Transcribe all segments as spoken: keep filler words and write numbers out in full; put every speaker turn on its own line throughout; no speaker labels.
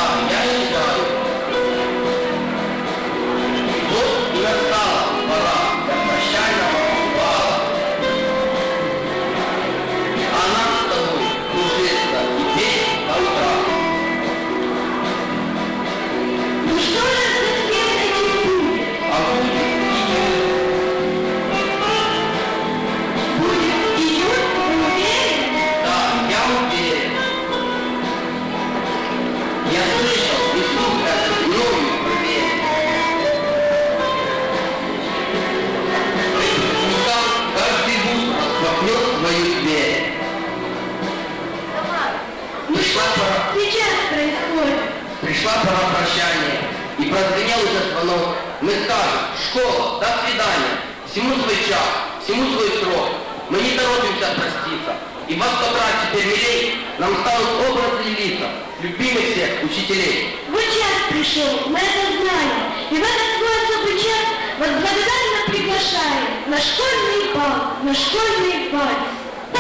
Пришла пора прощания, и прозвенел уже звонок. Мы скажем: школа, до свидания, всему свой час, всему свой срок. Мы не торопимся проститься, и во сто крат теперь милей нам станут образы и лица любимых всех учителей.
Вот час пришел, мы это знаем, и в этот свой особый час вас благодарно приглашаем на школьный бал, на школьный вальс.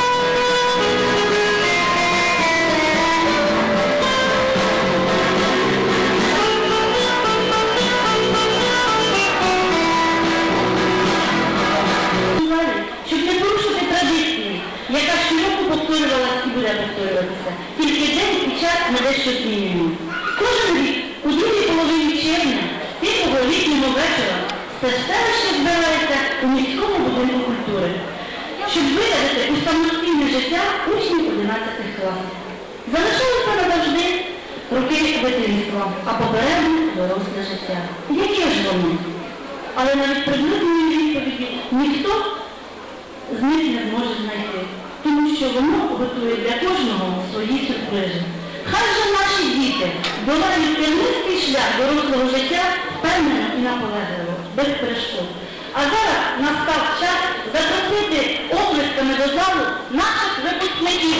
Щоб не порушити традиції, яка щороку повторювалася і буде повторюватися, тільки день і час ми дещо змінюємо. Кожен рік, у другій половині червня, тихого літнього вечора, все селище збирається у міському будинку культури, щоб виявити у самостійне життя учнів одинадцятих класів. Залишилося назавжди роки дитинства, а попереду доросле життя. Яке ж воно? Але навіть приблизної відповіді ніхто з них не зможе знайти, тому що воно готує для кожного свої сюрпризи. Хай же наші діти долають тернистий шлях дорослого життя впевнено і наполегливо, без перешкод. А зараз настав час запросити оплесками до залу наших випускників.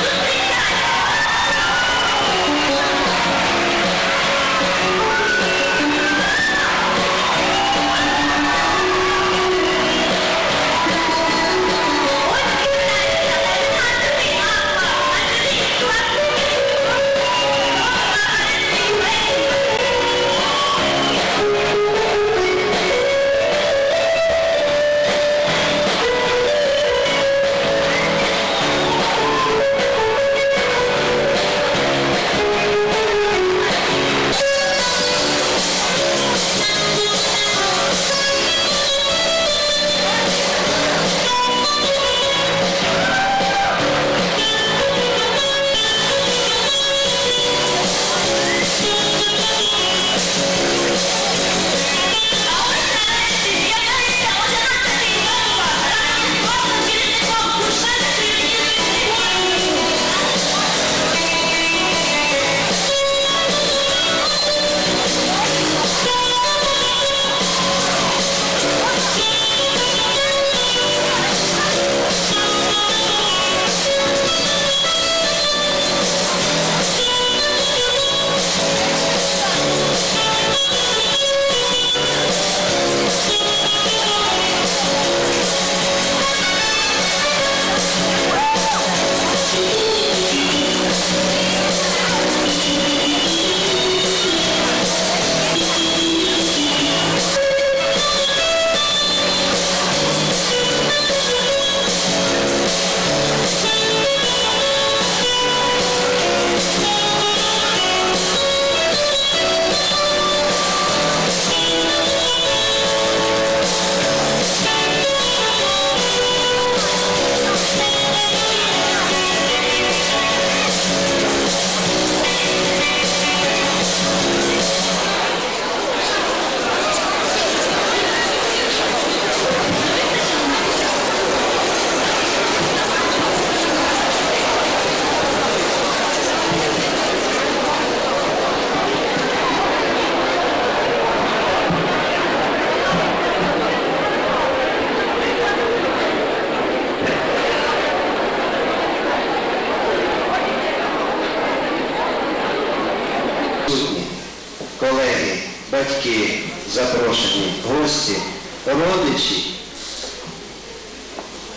Колеги, батьки, запрошені, гості, родичі. У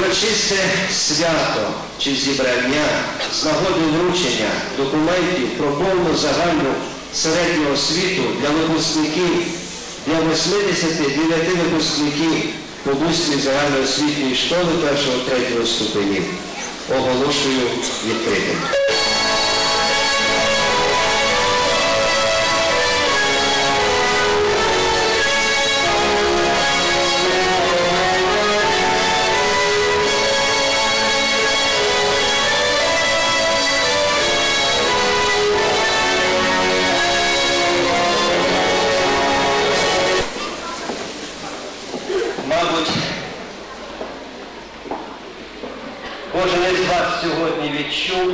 Урочисте свято чи зібрання з нагоди вручення документів про повну загальну середню освіту для випускників, для вісімдесят дев'ять випускників Побузької загальноосвітньої школи першого-третього ступенів оголошую відкритим.
Мабуть, кожен із вас сьогодні відчув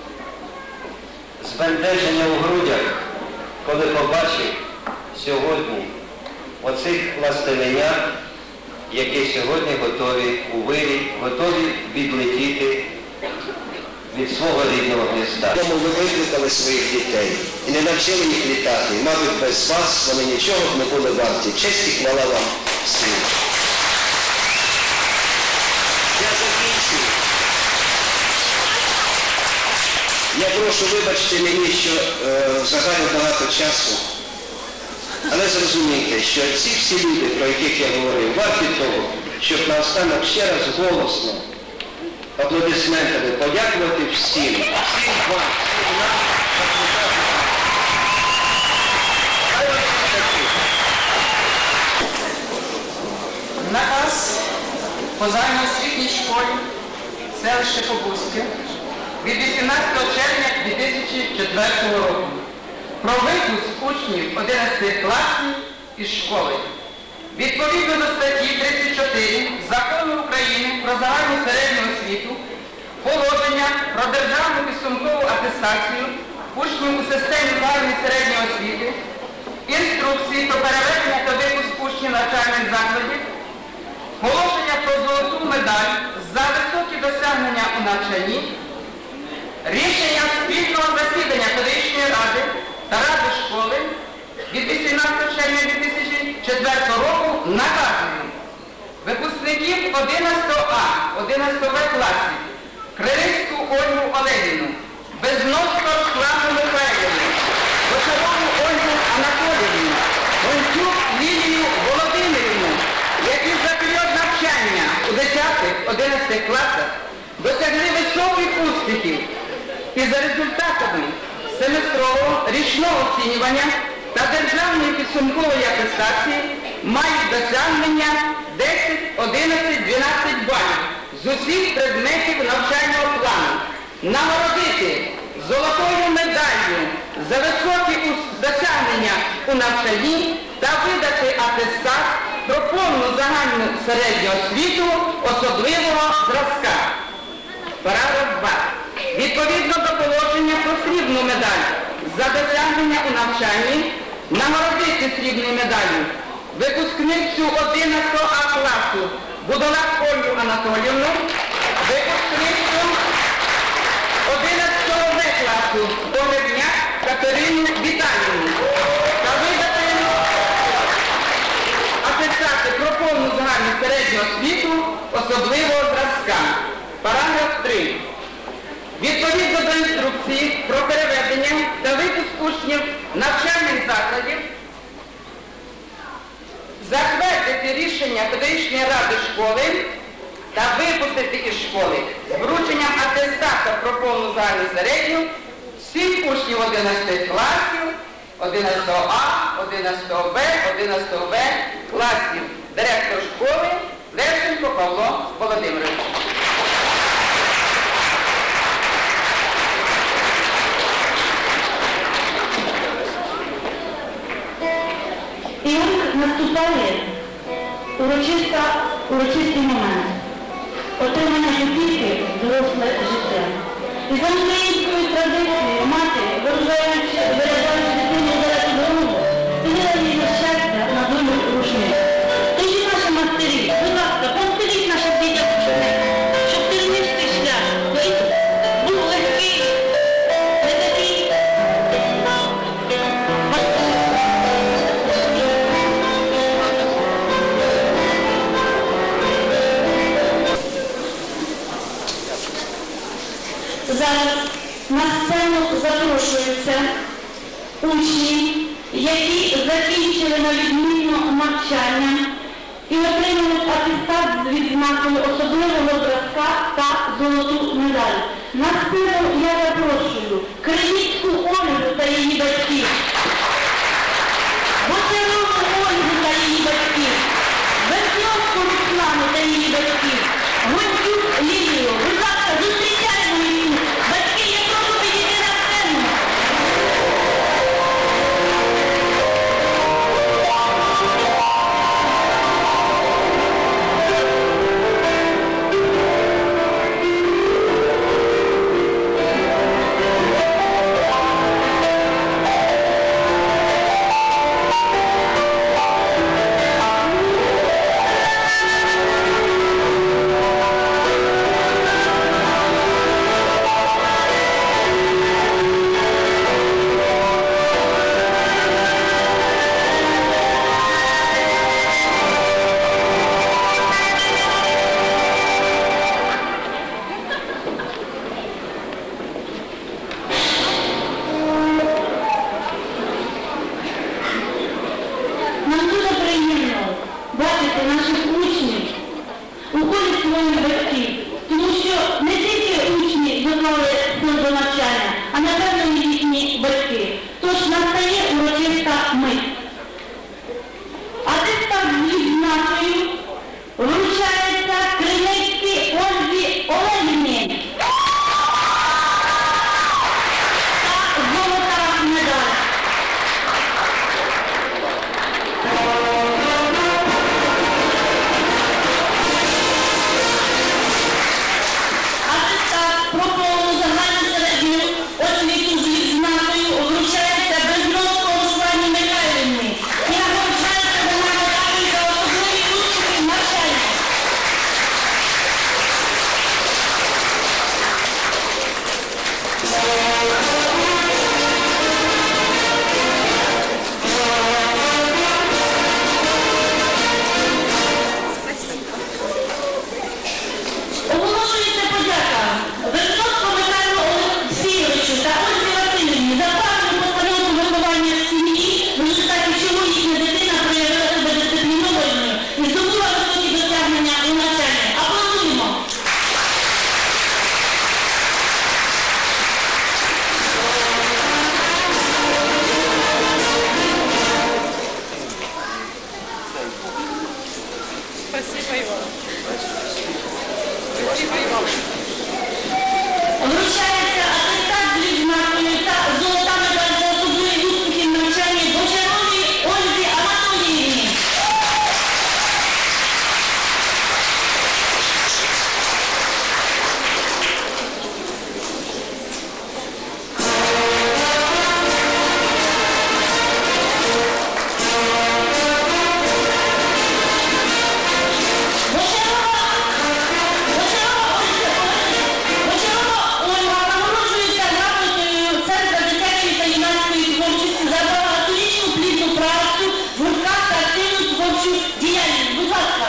збентеження у грудях, коли побачив сьогодні оцих пластилинят, які сьогодні готові у вирі, готові відлетіти від свого рідного гнізда.
Тому ви викликали своїх дітей і не навчили їх літати. І, мабуть, без вас вони нічого б не були варті. Честь і хвала вам всім. Я закінчую. Я прошу вибачте мені, що е, взагалі багато часу. Але зрозумійте, що ці всі люди, про яких я говорив, варті того, щоб наостанок ще раз голосно аплодисментами подякувати всім, всім вам, всім нам,
Наказ по загальноосвітній школі селище Побузьке від вісімнадцятого червня дві тисячі четвертого року про випуск учнів одинадцятих класів із школи. Відповідно до статті тридцять чотири Закону України про загальну середню освіту, положення про державну підсумкову атестацію учнів у системі загальної середньої освіти, інструкції про переведення та випуск учнів навчальних закладів, положення про золоту медаль за високі досягнення у навчанні, рішення спільного засідання педагогічної ради та ради школи від вісімнадцятого червня дві тисячі четвертого року наказує випускників одинадцятого А, одинадцятого Б класів Кривицьку Ольгу Олегівну, Безноску Руслану Михайлівну, Кошову Ольгу Анатоліївну, Гончук Лілію Володимирівну, які за період навчання у десятих-одинадцятих класах досягли високих успіхів і за результатами семестрового річного оцінювання та державної підсумкової атестації мають досягнення десять, одинадцять, дванадцять балів з усіх предметів навчального плану, нагородити золотою медаллю за високі досягнення у навчанні та видати атестат про повну загальну середню освіту особливого зразка. Параграф два. Відповідно до положення про срібну медаль за досягнення у навчанні нагородити срібною медаллю випускницю одинадцятого А класу Будолак Ольгу Анатоліївну, випускницю одинадцятого Б класу Погребняк Катерину Віталіївну та видати атестати про повну загальну середню освіту особливого зразка. Параграф три. Відповідно до інструкції про переведення та випуск учнів навчальних закладів, затвердити рішення педагогічної ради школи та випустити із школи з врученням атестата про повну загальну середню всіх учнів одинадцятих класів, одинадцятого А, одинадцятого Б, одинадцятого В класів. Директор школи Левченко Павло Володимирович.
І ось наступає урочиста, урочистий момент отримання життя доросле життя. І за українською традицією мати, виражаючи дитині зараз дорогу, спинила її на щастя на долю рушниць. Тож і наші мастері, будь ласка, постеліть наших дітей щоб тернистий шлях був легкий, не такий. на сцену запрошуються учні, які закінчили на відмінно навчання і отримали атестат з відзнакою особливого зразка та золоту медаль. На сцену я запрошую Кривицьку Ольгу та її батьків, Бочарову Ольгу та її батьків, Весньовську Руслану та її батьків, Гончук Лілію. Будь ласка, зустрічаємо їх. Батьки, я прошу підійти на сцену. Нам дуже приємно бачити наших учнів у колі своїх батьків, тому що не тільки учні доклали сил до навчання, а напевно і їхні батьки. Тож настає урочиста мить. Атестат з відзнакою вручається Кривицькій Ользі Олегівні та золота медаль. Атестат про повну загальну середню освіту з відзнакою вручається Безбровській Руслані Михайлівні. І нагороджається вона медаллю за особливі успіхи в навчанні. Оголошується подяка Весньовському Михайлу Олексійовичу та Ользі Васильівні за правильну постановку виховання в сім'ї, в результаті чого їхня дитина проявила себе дисциплінованою і здобула високі досягнення у навчанні. Аплодуємо! Вручається атестат з відзнакою та золота медаль за особливі успіхи в навчанні Бочаровій Ользі Анатоліївні. Бочарова Ольга нагороджується грамотою Центру дитячої та юнацької творчості за багаторічну плідну працю в гуртках та активну творчу діяльність. Будь ласка.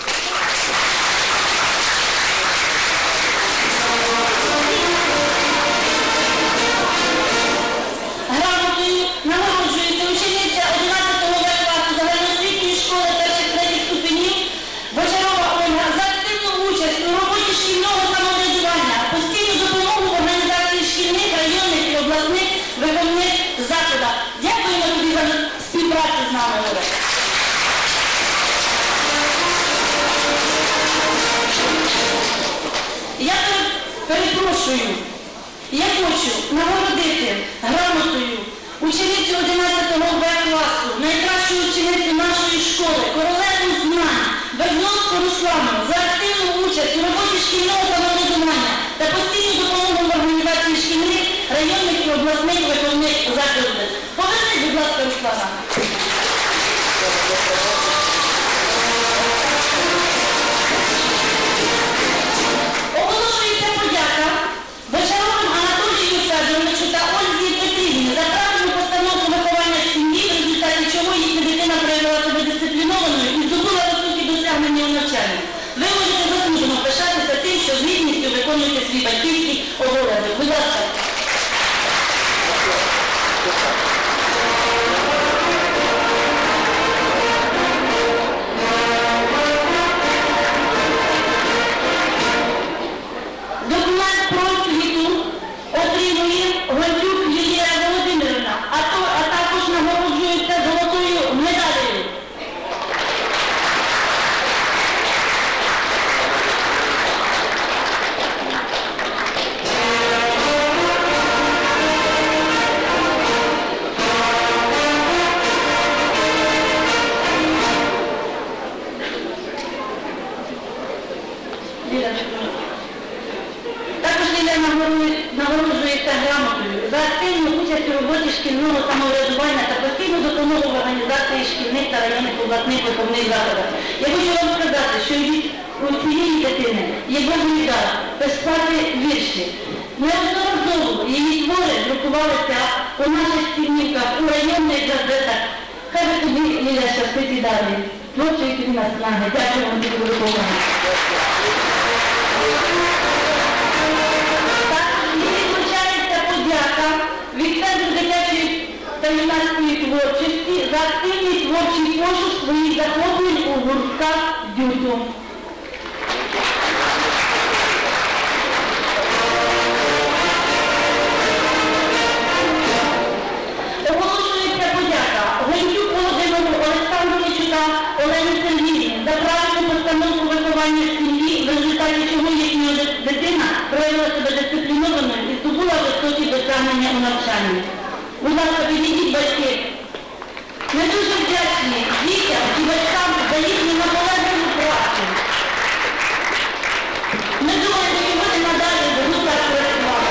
Грамотою нагороджується учениця одинадцятого Б класу загальноосвітньої школи перших-третіх ступенів Бочарова Ольга за активну участь у роботі шкільного самоврядування, постійну допомогу в організації шкільних, районних і обласних виховних заходах. Дякуємо тобі за співпрацю з нами, Оля. Я перепрошую, я хочу нагородити грамотою ученицю одинадцятого Б класу, найкращу ученицю нашої школи, королеву знань, Безбровську Руслану за активну участь у роботі шкільного самоврядування та постійну допомогу в організації шкільних, районних і обласних виховних закладів. Поверніть, будь ласка, Руслана. Оголошується подяка Бочаровим Анатолію Федоровичу та Ользі Петрівні за правильну постановку виховання в сім'ї, в результаті чого їхня дитина проявила себе дисциплінованою і здобула високі досягнення у навчанні. Ви можете заслужено пишатися тим, що з гідністю виконуєте свій батьківський обов'язок. Будь ласка. Гончук Лілія Володимирівна, а, то, а також нагороджується золотою медалею. Також Ліля нагороджується грамотою за активну участь у роботі шкільного самоврядування та постійну допомогу в організації шкільних та районних обласних виховних закладів. Я хочу вам сказати, що від у цієї дитини є Божий дар писати вірші. Неодноразово її твори друкувалися у наших спільниках, у районних газетах. Хай ви тобі, Ліля, щастить і далі. Творчої тобі наснаги. Дякую вам за допомогу. Від Центру дитячої та юнацької творчості за активний творчий пошук своїх захоплень у гуртках дюту. Оголошується подяка Гончук Володимиру Олександровичу та Олені Сергіївні за правильну постановку виховання в сім'ї, в результаті чого їхня дитина проявила себе дисциплінованою і здобула високі досягнення у навчанні. Будь ласка, підійдіть батьки. Ми дуже вдячні дітям і батькам за їхню наполегливу працю. Ми думаємо, що вони надалі будуть так працювати.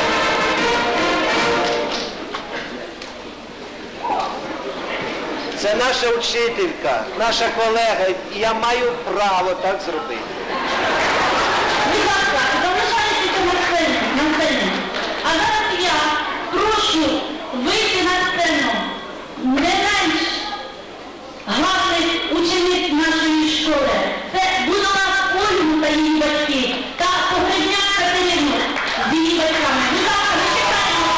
Це наша вчителька, наша колега, і я маю право так зробити.
Будь ласка, залишайтеся на сцені, на сцені. А зараз я прошу вийти на сцену не менш гарних учениць нашої школи. Це Будова Ольгу та її батьки та Погребняк Катерину з її батьками. Будь ласка, ми чекаємо.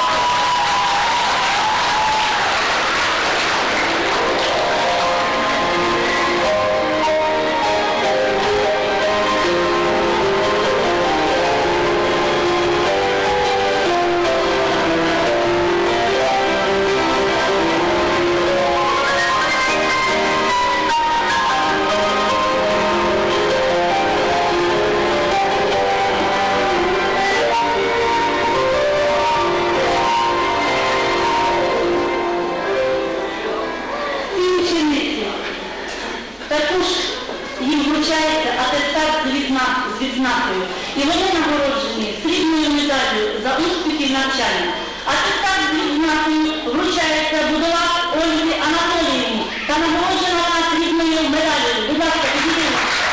Також їм вручається атестат з відзнакою. І вони нагороджені срібною медаллю за успіхи навчання. Атестат з відзнакою вручається Будова Ользі Анатоліївні та нагороджена вона срібною медаллю. Будь ласка, підійдіть.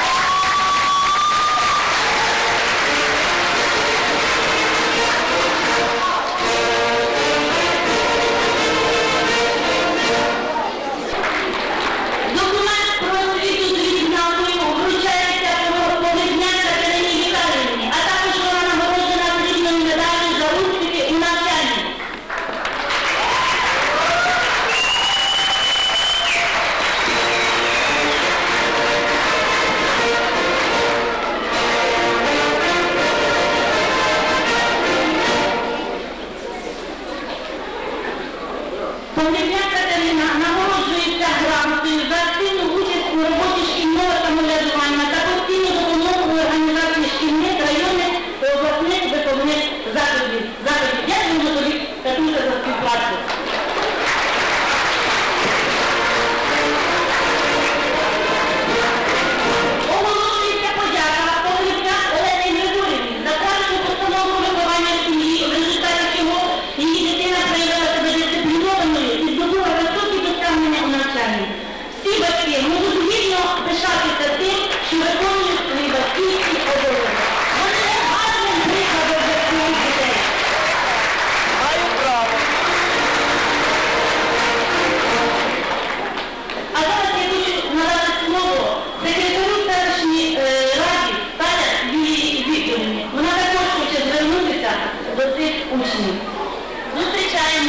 Погребняк Катерина нагороджується грамотою за активну участь у роботі шкільного самоврядування та постійну допомогу в організації шкільних, районних та обласних виховних заходів. Дякуємо тобі, Катюша, за співпрацю. Оголошується подяка Погребняк Олені Григорівні за правильну постановку виховання в сім'ї, в результаті чого її дитина проявила себе дисциплінованою і здобула високі досягнення у навчанні. Всі батьки можуть гідно пишатися тим, що виконують свої батьківські обов'язки. Вони є гарним прикладом для своїх дітей.
Маю право.
А зараз я хочу надати слово секретарю селищній е, раді Таля Юлії Вікторівні. Вона також хоче звернутися до цих учнів. Зустрічаємо.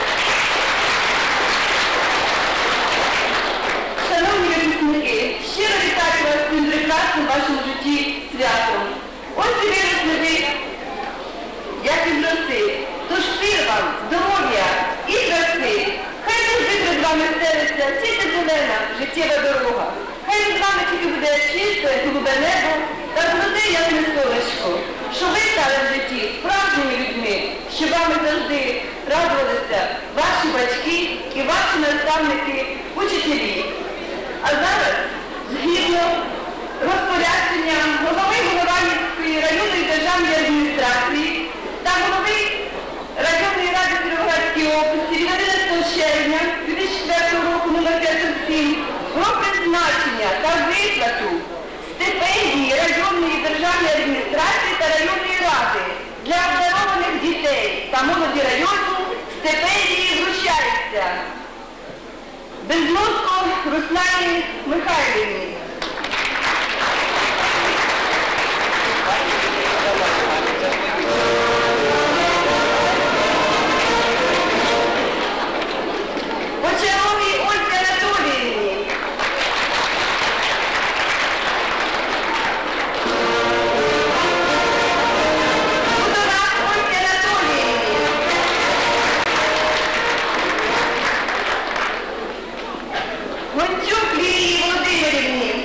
Шановні випускники, щиро вітаю вас з цим прекрасним в вашому житті святом. Ось і виросли ви, як із роси. Тож щиро вам
вам здоров'я і краси. Хай завжди перед вами стелиться тільки зелена життєва дорога. Хай над вами тільки буде чисте, голубе небо та золоте ясне сонечко. Що ви стали в житті справжніми людьми, що вами завжди радувалися ваші батьки і ваші наставники, учителі. А зараз, згідно розпорядження голови Голованівської районної державної адміністрації та голови районної ради Кіровоградської області від одинадцятого червня дві тисячі четвертого року номер п'ятсот сім про призначення та виплату стипендії районної державної адміністрації та районної ради для обдарованих дітей та молоді району стипендії вручаються Безмозко Руслані Михайлівні. Почаровій Ользі Анатоліївні. Будовак Ользі Анатоліївні. Гончук Лілії Володимирівні.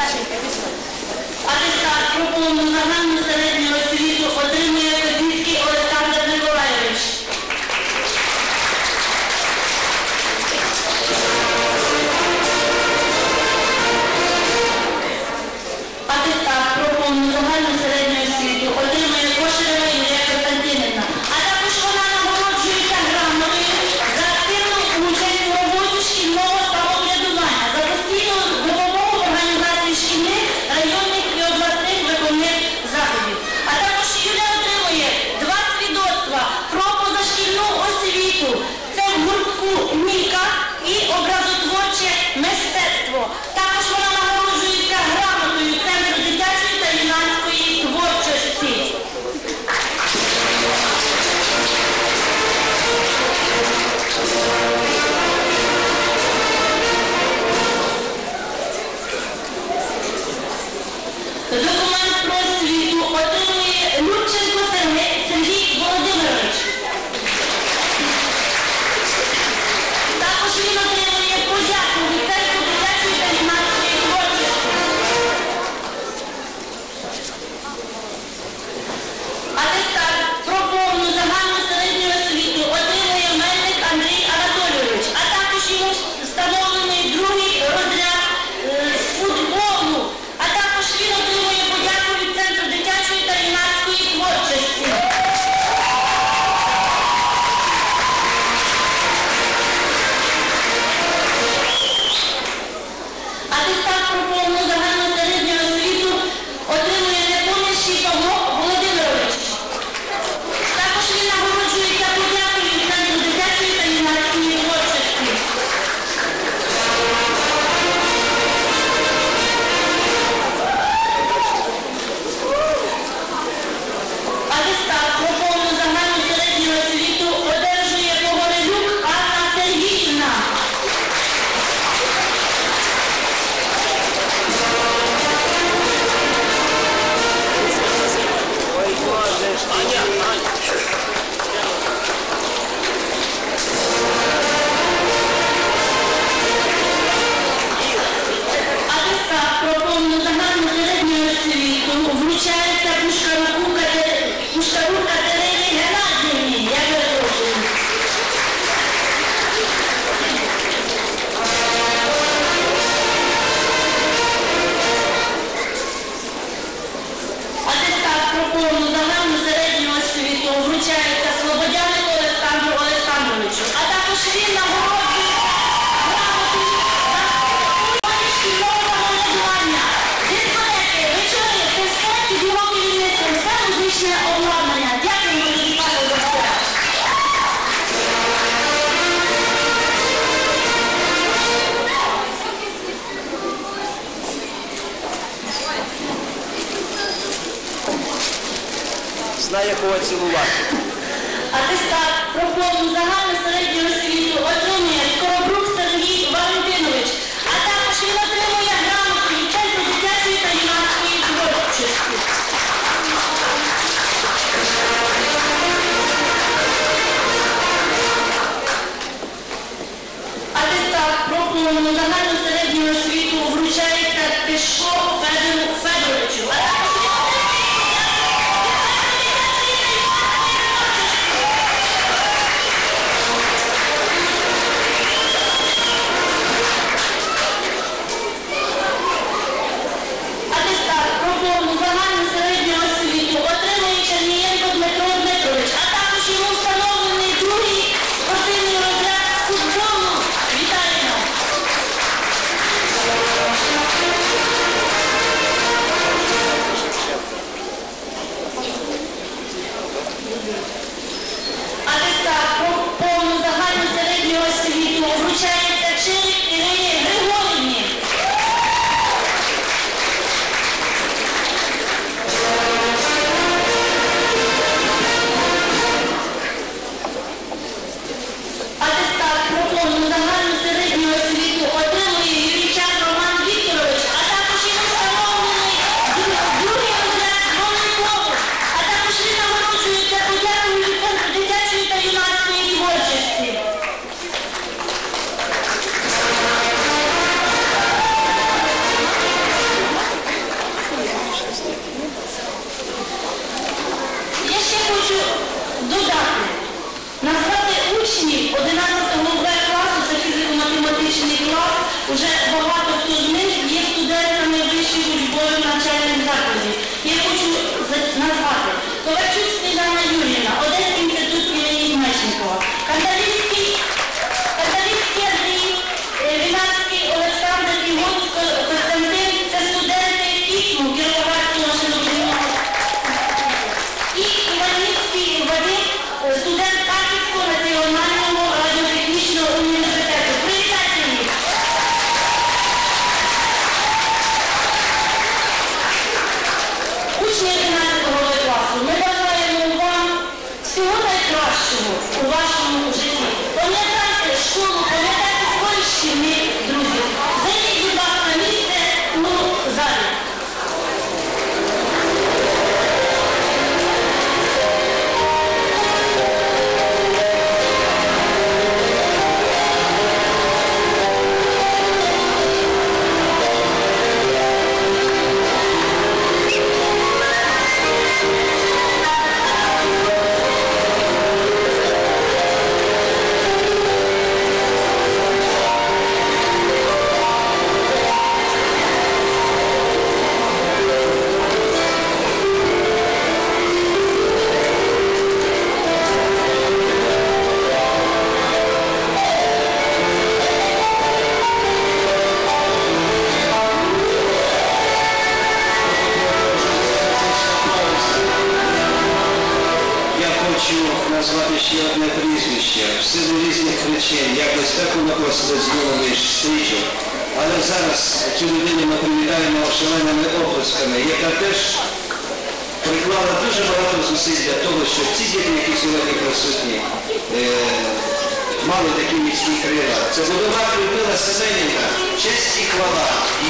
Атестат про повну загальну середню освіту отримує Козицький Олександр Миколайович. Атестат про повну загальну середню освіту отримує Кошелєва Юлія Константинівна. А також вона нагороджується грамотою за активну участь у роботі шкільного самоврядування, за постійну допомогу в організації шкільних, районних і обласних виховних заходів. А також Юля отримує два свідоцтва про позашкільну освіту. Це в гуртку «Ніка» і образотворче мистецтво. Також вона нагороджується грамотою Центру дитячої та юнацької творчості. Документ про освіту отримує Любченко Сергій Сергій Володимирович. Також він отримує подяку від Центру дитячої та юнацької творчості. Атестат про повну загальну середню освіту отримує Мельник Андрій Анатолійович, а також йому встановлений другий розряд е, з футболу, а також він отримує подяку від Центру дитячої та юнацької творчості. Атестат про повну загальну середню освіту отримує Непомнящий Павло Володимирович. Також він нагороджується подякою від Центру дитячої та юнацької творчості. Атестат про повну загальну середню освіту одержує Погорелюк Анна Сергіївна.
Ой, Боже ж, Аня, Аня.
Атестат про повну загальну середню освіту вручається Пушкаруку Катерині, Пушкарук Катерині Геннадіївні. Я перепрошую. Атестат про повну загальну середню освіту вручається Слободянику Олександру Олександровичу. А також він нагороджується грамотою за шкільного самоврядування. Дискотеки, вечори, фестивалі, ділове керівництво, все музичне обладнання. Дякую, мої пане доктора.
Знає, кого цілувати.
Атестат про повну загальну середню освіту отримує Скоробрук Сергій Валентинович, а також він отримує грамоту від Центру дитячої та юнацької творчості. Атестат про повну загальну середню освіту вручається Тишко Федору Федоровичу, а також він отримує Уже багато хто з них є студентами вищих учбових навчальних закладів. Я хочу назвати Ковальчук Сніжана Юріївна, Одеський інститут імені Мечникова, Кандалівський Андрій, Вінарський Олександр і Гуцько Костянтин – це студенти ІКМУ, Кіровоградського машинобудівного. І Іванівський Вадим – студент Харківського національного радіотехнічного університету. Привітайте їх! Учні одинадцятого класу, ми бажаємо вам всього найкращого у вашому житті. Пам'ятайте школу, пам'ятайте своїх шкільних друзів. Займіть, будь ласка, місце у залі.
Назвати ще одне прізвище. В силу різних причин якось так унапросили знову стрічок. Але зараз цю людину ми привітаємо шаленими оплесками, яка теж приклала дуже багато зусиль для того, щоб ці діти, які сьогодні присутні, е мали такі міцні крила. Це Володимир Людмила Семенівна. Честь і хвала. І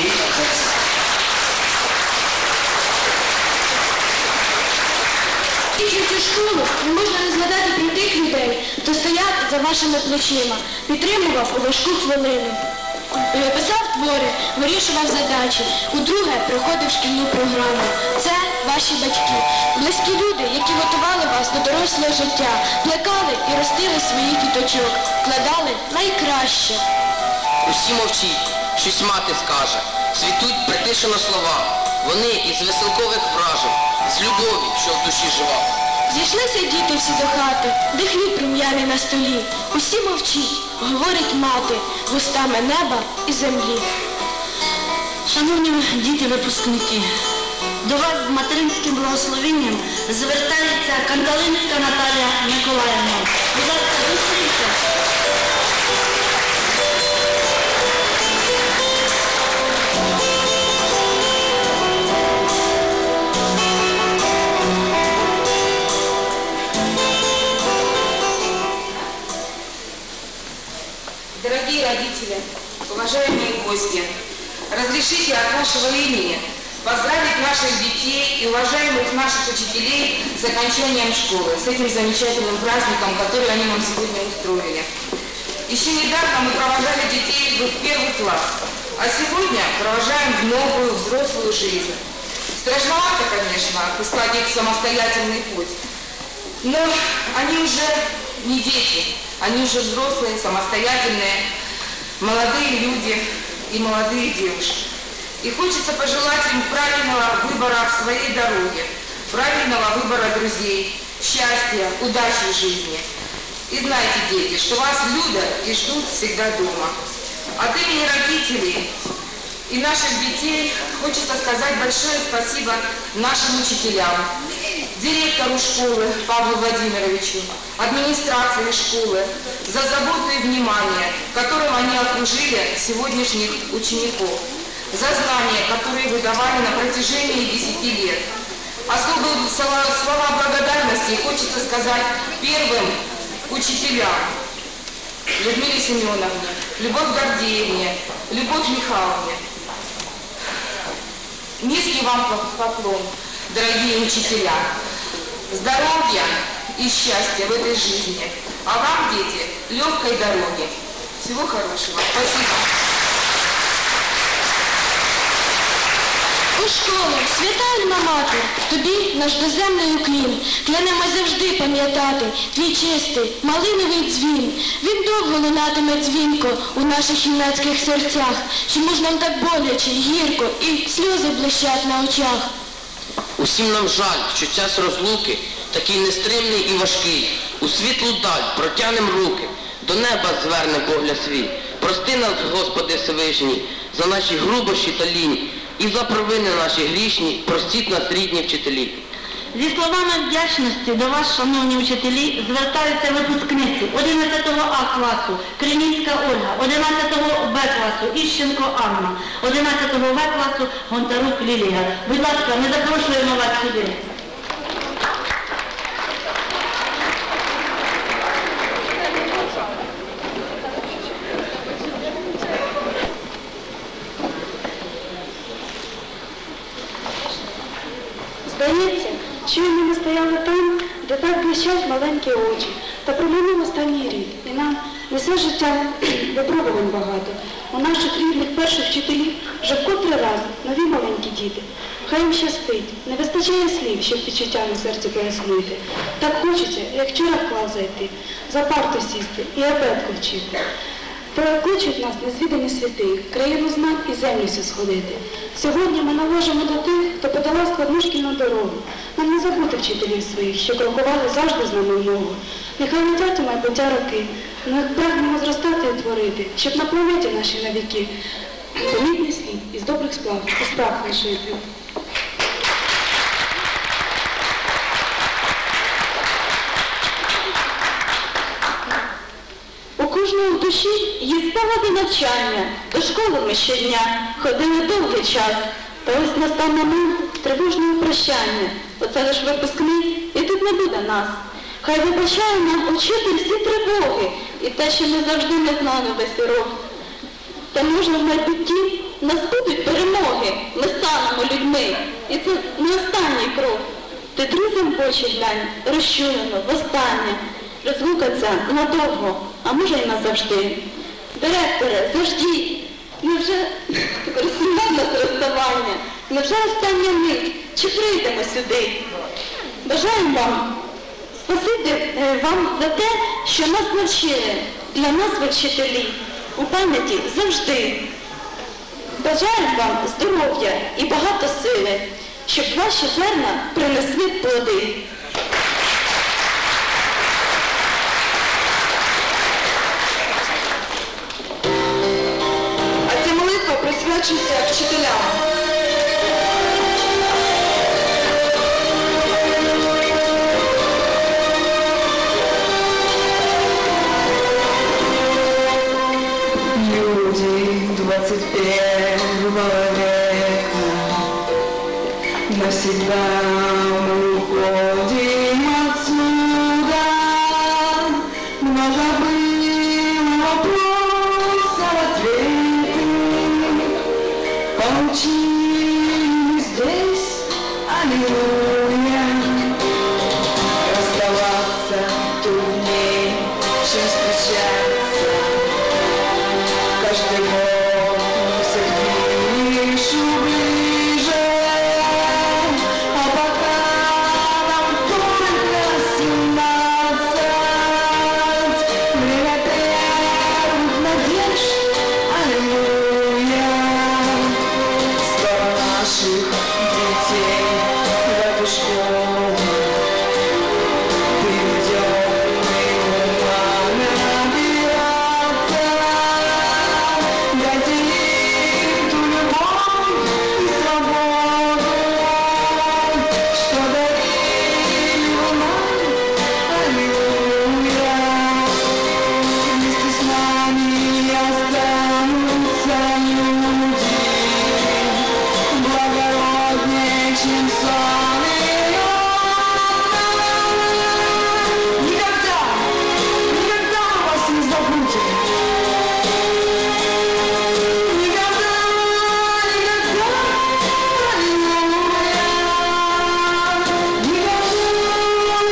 Закінчуючи школу, не можна не згадати про тих людей, хто стояв за вашими плечима, підтримував у важку хвилину. Писав твори, вирішував задачі, удруге проходив шкільну програму. Це ваші батьки, близькі люди, які готували вас до дорослого життя, плекали і ростили своїх діточок, вкладали найкраще.
Усі мовчіть, щось мати скаже, світуть притишено слова. Вони із веселкових вражень, з любові, що в душі жива.
Зійшлися діти всі до хати, де хліб рум'яний на столі. Усі мовчіть, говорить мати, вустами неба і землі.
Шановні діти-випускники, до вас з материнським благословенням звертається Кандалинська Наталія Миколаївна. Будь ласка, висуньте.
Дорогие родители, уважаемые гости, разрешите от нашего имени поздравить наших детей и уважаемых наших учителей с окончанием школы, с этим замечательным праздником, который они нам сегодня устроили. Еще недавно мы провожали детей в первый класс, а сегодня провожаем в новую взрослую жизнь. Страшновато, конечно, отпускать их в самостоятельный путь, но они уже не дети. Они уже взрослые, самостоятельные, молодые люди и молодые девушки. И хочется пожелать им правильного выбора в своей дороге, правильного выбора друзей, счастья, удачи в жизни. И знайте, дети, что вас любят и ждут всегда дома. От имени родителей и наших детей хочется сказать большое спасибо нашим учителям, директору школы Павлу Владимировичу, администрации школы за заботу и внимание, которым они окружили сегодняшних учеников, за знания, которые вы давали на протяжении десяти лет. Особые слова, слова благодарности хочется сказать первым учителям: Людмиле Семеновне, Любовь Гордеевне, Любовь Михайловне. Низкий вам поклон, дорогие учителя. Здоровья и счастья в этой жизни. А вам, дети, легкой дороги. Всего хорошего. Спасибо.
О, школо, свята Альма-Матер, тобі наш доземний уклін. Клянемось завжди пам'ятати твій чистий, малиновий дзвін. Він довго лунатиме дзвінко у наших юнацьких серцях. Чому ж нам так боляче, гірко і сльози блищать на очах?
Усім нам жаль, що час розлуки такий нестримний і важкий. У світлу даль протянем руки, до неба звернем погляд свій. Прости нас, Господи Всевишній, за наші грубощі та лінь, і за провини наші грішні, простіть нас, рідні вчителі.
Зі словами вдячності до вас, шановні вчителі, звертаються випускниці одинадцятого А класу Кремінська Ольга, одинадцятого Б класу Іщенко Анна, одинадцятого В класу Гонтарук Лілія. Будь ласка, ми запрошуємо вас сюди.
Здається, щойно ми стояли там, де так блищать маленькі очі, та проминув останній рік, і нам несе життя випробувань багато. У наших рідних перших вчителів вже в котрий раз нові маленькі діти. Хай їм щастить, не вистачає слів, щоб відчуття на серці пояснити. Так хочеться, як вчора в клас зайти, за парту сісти і абетку вчити. Кличуть нас незвідані світи, країну знань і землю всю сходити. Сьогодні ми належимо до тих, хто подолав складну шкільну дорогу. Нам не забути вчителів своїх, що крокували завжди з нами в ногу. Нехай летять у майбуття роки, ми прагнемо зростати і творити, щоб на планеті нашій навіки помітний слід із добрих справ і справ лишити.
У кожного в душі є спогади навчання, до школи ми щодня ходили довгий час. Та ось настав момент тривожного прощання. Оце лиш випускний, і тут не буде нас. Хай вибачає нам учитель всі тривоги, і те, що ми завжди не знали весь урок. Та можна в майбутті нас будуть перемоги, ми станемо людьми, і це не останній крок. Ти друзям в очі глянь, розчулено, востаннє. Розлука ця надовго, а може й назавжди. Директоре, завжди, невже розсумне нас розставання, невже остання мить, чи прийдемо сюди? Бажаємо вам, спасибі вам за те, що нас навчили, для нас ви вчителі, у пам'яті завжди. Бажаємо вам здоров'я і багато сили, щоб ваші зерна принесли плоди.
Присвячується вчителям.
Люди двадцать первого века, навсегда мы уходим отсюда. Много было вопросов, ответы, получили здесь, аллилуйя. Расставаться трудней, чем встречаться. Каждый год мы все ближе, ближе, а пока нам только семнадцать. Время первых надежд, аллилуйя. Скоро наших детей в эту школу приведем мы ума набираться. Дайте им ту любовь и свободу, что дарили вы нам, аллилуйя. Вместе с нами останутся люди, благороднее, чем сон и лед. Никогда, никогда мы вас не забудем. Никогда, никогда, аллилуйя. Никогда,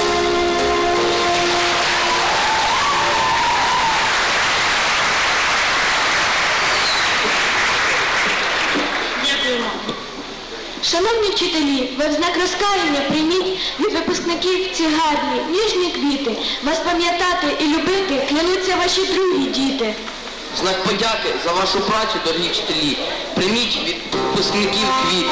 никогда, аллилуйя.
Шановні вчителі, ви в знак розкаяння прийміть від випускників ці гарні, ніжні квіти. Вас пам'ятати і любити клянуться ваші другі діти.
В знак подяки за вашу працю, дорогі вчителі, прийміть від випускників квіти.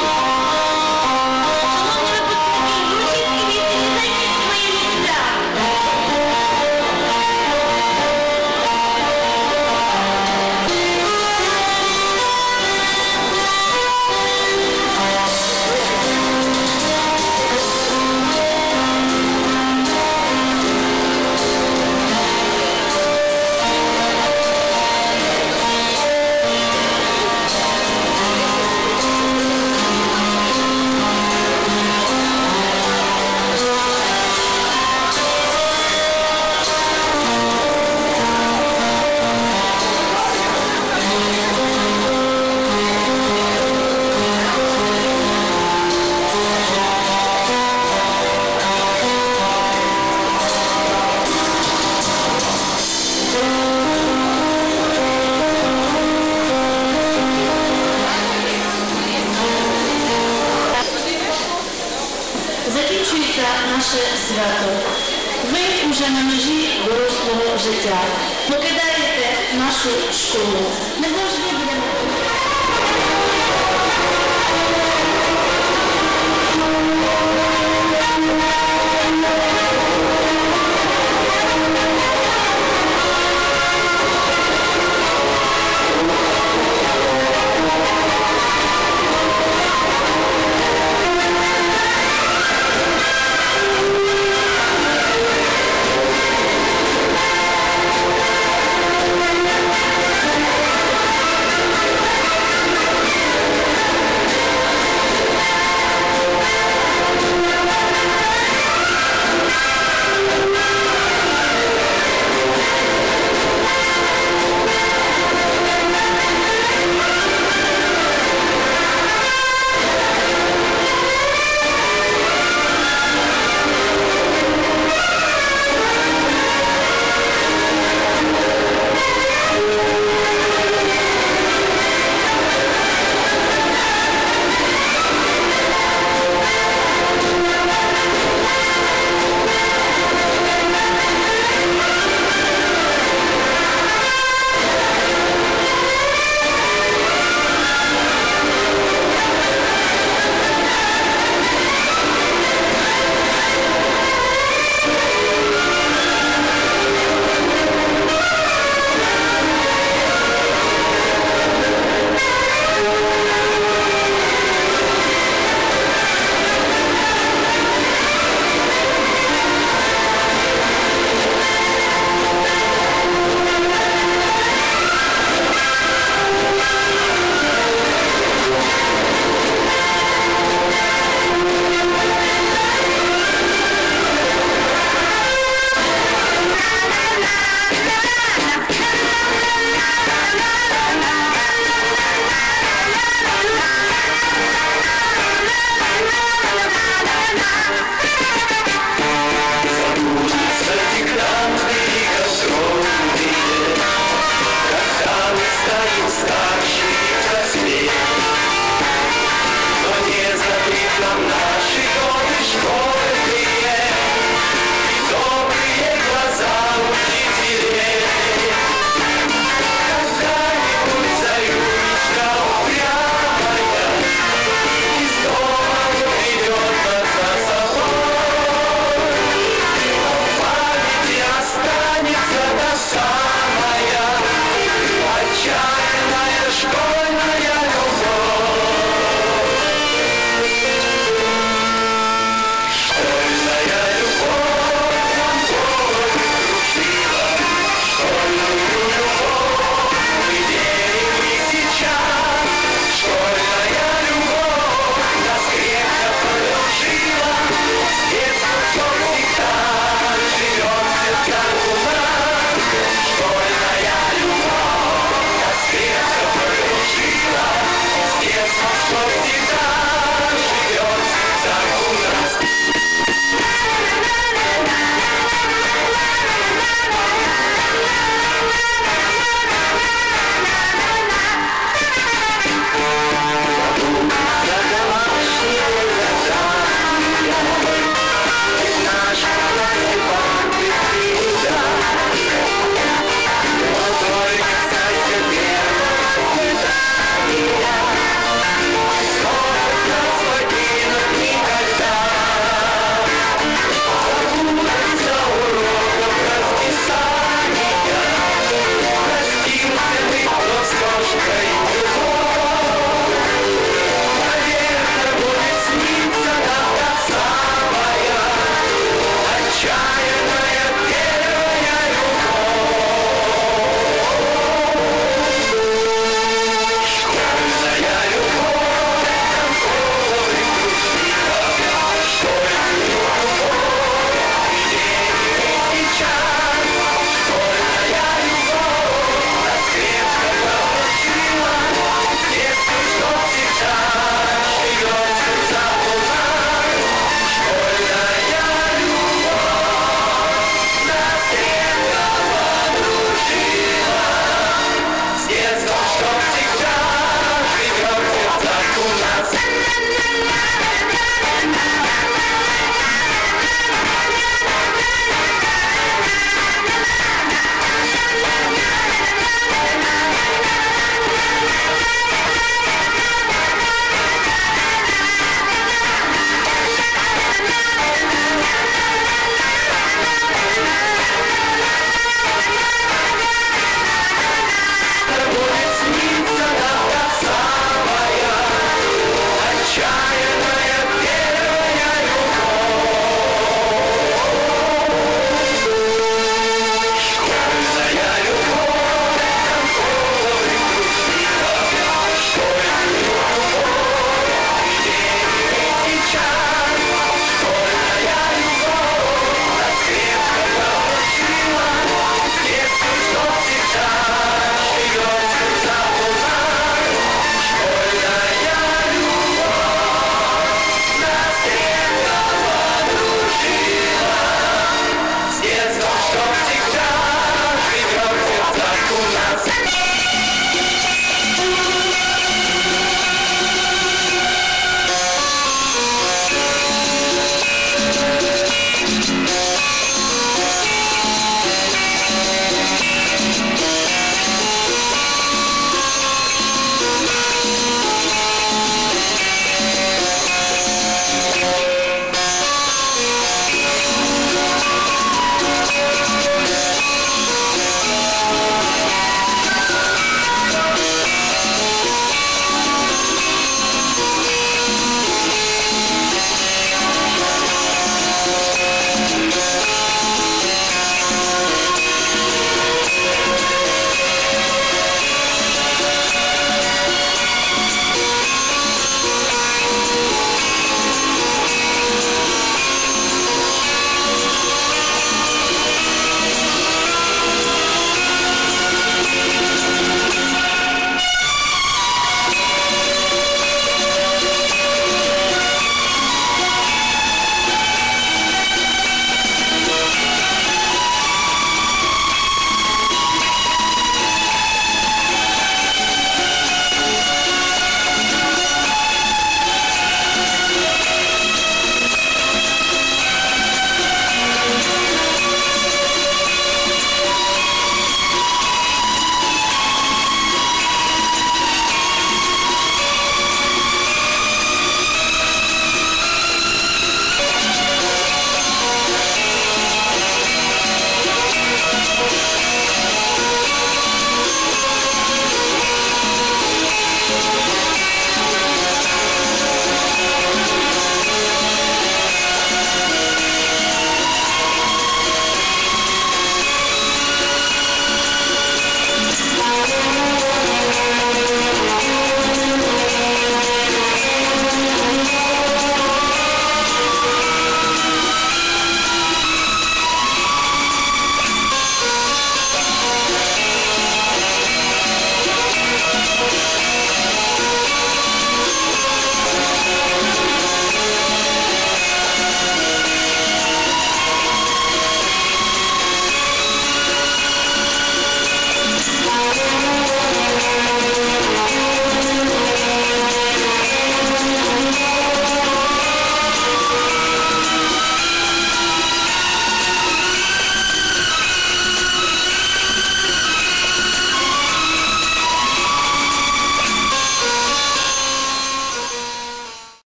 Закінчується наше свято. Ви вже на межі дорослого життя. Покидаєте нашу школу. Ми завжди будемо.